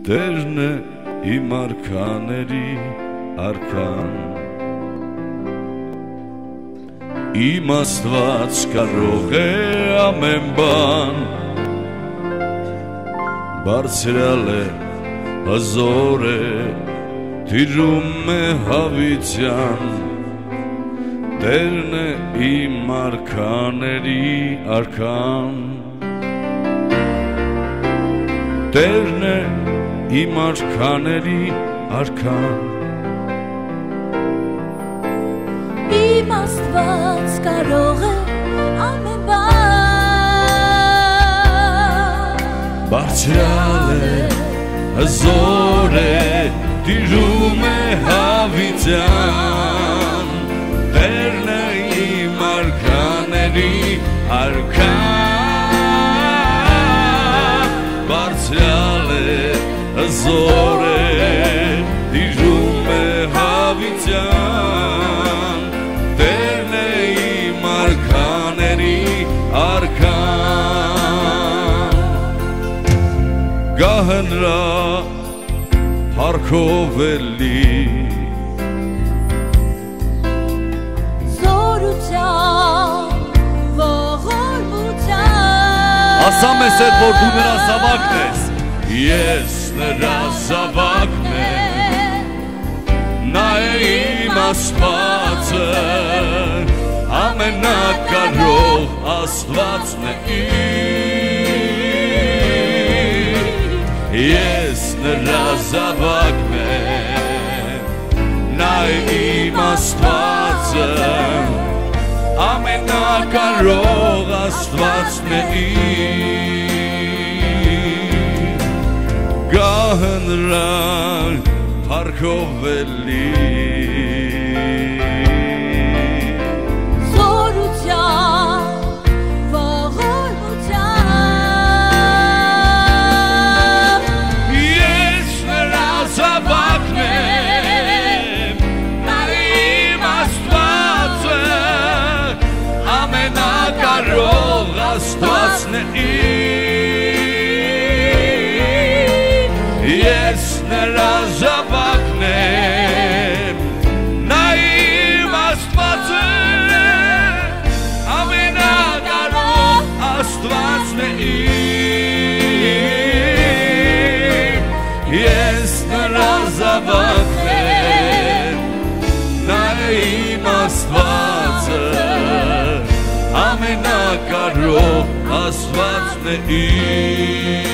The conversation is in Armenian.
Տերն է իմ արքաների արքան Իմ Աստված կարող է ամեն բան Բարձրալ է, հզոր է, տիրում է հավիտյան Տերն է իմ արքաների արքան Տերն է իմ արքաների արքան Իմ Աստված կարող է ամեն բան Բարձրալ է, հզոր է, տիրում է հավիտյան Տերն է իմ արքաների արքան Բարձրալ է, հզոր է, տիրում է հավիտյան Տերն է իմ արքաների արքան Գահը նրա փառքով է լի Զորությամբ, ողորմությամբ Ասա մեզ հետ, որ դու նրա զավակն ես Ես նրա զավակն եմ Նա է իմ Աստվածը Ամենակարող Աստվածն է Ես նրա զավակն եմ Նա է իմ Աստվածը Ամենակարող Աստվածն է Գահը նրան փառքով է լի Զորությամբ, ողորմությամբ Ես նրա զավակն եմ Նա իմ Աստվածը Ամենակարող Աստվածն է Ես նրա զավակն եմ Նա իմ Աստվածը Ամենակարող Աստվածն է Ես նրա զավակն եմ Նա իմ Աստվածը Ամենակարող Աստվածն է